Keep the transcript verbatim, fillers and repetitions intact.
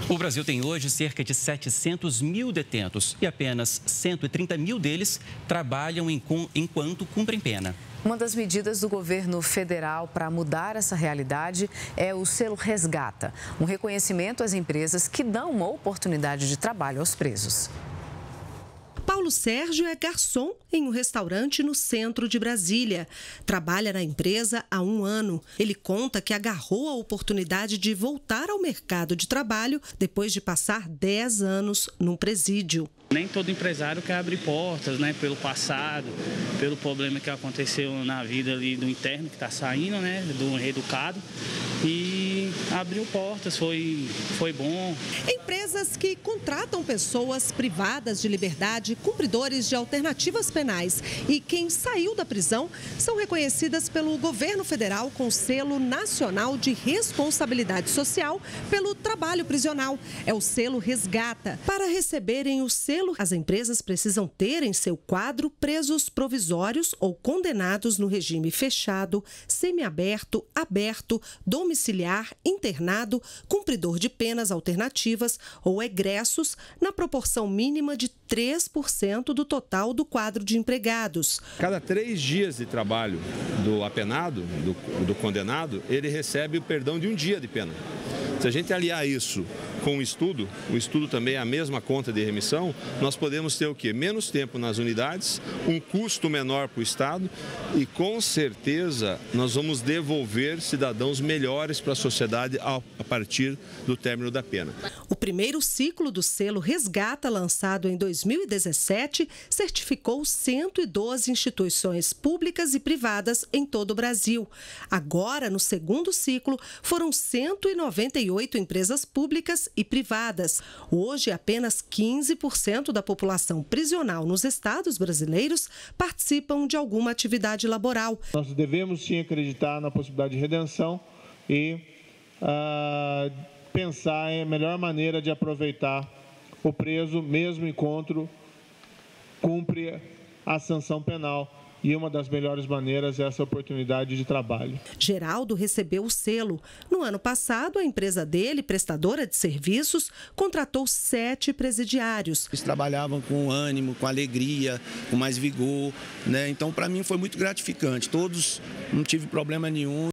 O Brasil tem hoje cerca de setecentos mil detentos e apenas cento e trinta mil deles trabalham enquanto cumprem pena. Uma das medidas do governo federal para mudar essa realidade é o selo Resgata, um reconhecimento às empresas que dão uma oportunidade de trabalho aos presos. Paulo Sérgio é garçom em um restaurante no centro de Brasília. Trabalha na empresa há um ano. Ele conta que agarrou a oportunidade de voltar ao mercado de trabalho depois de passar dez anos num presídio. Nem todo empresário quer abrir portas, né, pelo passado, pelo problema que aconteceu na vida ali do interno que está saindo, né, do reeducado. E abriu portas, foi, foi bom. Empresas que contratam pessoas privadas de liberdade, cumpridores de alternativas penais e quem saiu da prisão são reconhecidas pelo governo federal com o selo nacional de responsabilidade social pelo trabalho prisional. É o selo Resgata. Para receberem o selo, as empresas precisam ter em seu quadro presos provisórios ou condenados no regime fechado, semiaberto, aberto, domiciliar, internado, cumpridor de penas alternativas ou egressos na proporção mínima de três por cento do total do quadro de empregados. Cada três dias de trabalho do apenado, do, do condenado, ele recebe o perdão de um dia de pena. Se a gente aliar isso com o estudo, o estudo também é a mesma conta de remissão, nós podemos ter o quê? Menos tempo nas unidades, um custo menor para o Estado e, com certeza, nós vamos devolver cidadãos melhores para a sociedade a partir do término da pena. O primeiro ciclo do selo Resgata, lançado em dois mil e dezessete, certificou cento e doze instituições públicas e privadas em todo o Brasil. Agora, no segundo ciclo, foram cento e noventa e oito empresas públicas e privadas. Hoje, apenas quinze por cento da população prisional nos estados brasileiros participam de alguma atividade laboral. Nós devemos sim acreditar na possibilidade de redenção e uh, pensar em a melhor maneira de aproveitar o preso, mesmo enquanto cumpre a sanção penal. E uma das melhores maneiras é essa oportunidade de trabalho. Geraldo recebeu o selo. No ano passado, a empresa dele, prestadora de serviços, contratou sete presidiários. Eles trabalhavam com ânimo, com alegria, com mais vigor, né? Então, para mim, foi muito gratificante. Todos, não tive problema nenhum.